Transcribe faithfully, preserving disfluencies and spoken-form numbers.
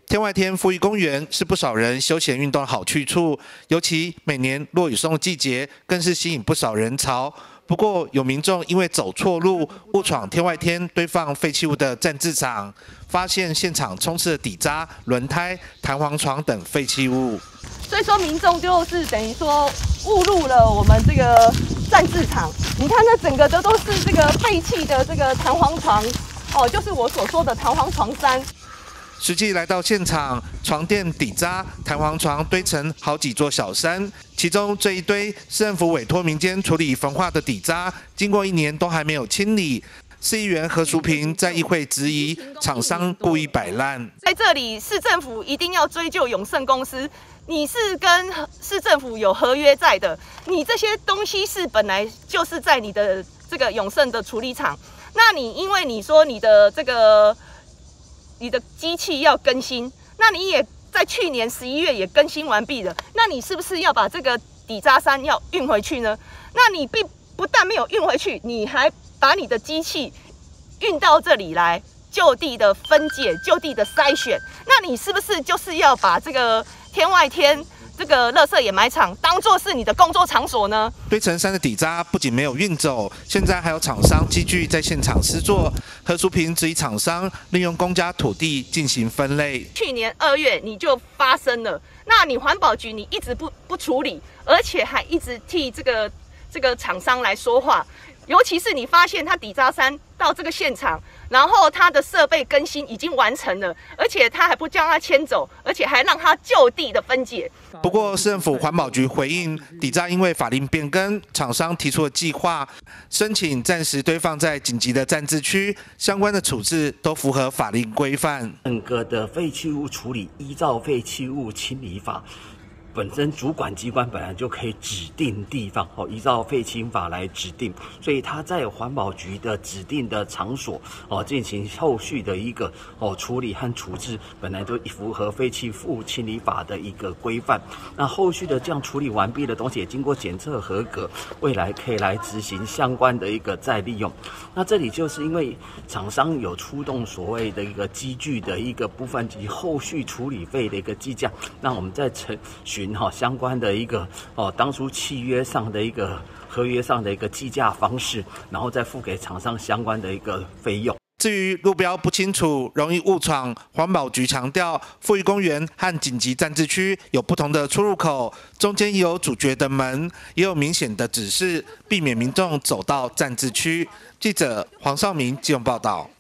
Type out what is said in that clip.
天外天富裕公园是不少人休闲运动的好去处，尤其每年落雨松的季节，更是吸引不少人潮。不过，有民众因为走错路，误闯天外天堆放废弃物的暂置场，发现现场充斥了底渣、轮胎、弹簧床等废弃物。 所以说，民众就是等于说误入了我们这个暂置场。你看，那整个的都是这个废弃的这个弹簧床，哦，就是我所说的弹簧床山。 实际来到现场，床垫底渣、弹簧床堆成好几座小山，其中这一堆市政府委托民间处理焚化的底渣，经过一年都还没有清理。市议员何淑萍在议会质疑厂商故意摆烂。 在这里，市政府一定要追究永盛公司，你是跟市政府有合约在的，你这些东西是本来就是在你的这个永盛的处理厂，那你因为你说你的这个。 你的机器要更新，那你也在去年十一月也更新完毕了，那你是不是要把这个底渣山要运回去呢？那你并不但没有运回去，你还把你的机器运到这里来，就地的分解、就地的筛选，那你是不是就是要把这个天外天？ 这个垃圾掩埋场当作是你的工作场所呢？ 堆成山的底渣不仅没有运走，现在还有厂商机具在现场施作。何淑萍质疑厂商利用公家土地进行分类。 去年二月你就发生了，那你环保局你一直不不处理，而且还一直替这个这个厂商来说话。 尤其是你发现他底渣山到这个现场，然后他的设备更新已经完成了，而且他还不将他迁走，而且还让他就地的分解。 不过，市政府环保局回应，底渣因为法令变更，厂商提出了计划，申请暂时堆放在紧急的暂置区，相关的处置都符合法令规范。 整个的废弃物处理依照废弃物清理法。 本身主管机关本来就可以指定地方，哦，依照废清法来指定，所以他在环保局的指定的场所，哦，进行后续的一个哦处理和处置，本来都符合废弃物清理法的一个规范。那后续的这样处理完毕的东西，也经过检测合格，未来可以来执行相关的一个再利用。那这里就是因为厂商有出动所谓的一个机具的一个部分及后续处理费的一个计价，那我们在程序。 哈相关的一个哦，当初契约上的一个合约上的一个计价方式，然后再付给厂商相关的一个费用。 至于路标不清楚、容易误闯，环保局强调，富裕公园和紧急暂置区有不同的出入口，中间也有主角的门，也有明显的指示，避免民众走到暂置区。记者黄少明基隆报道。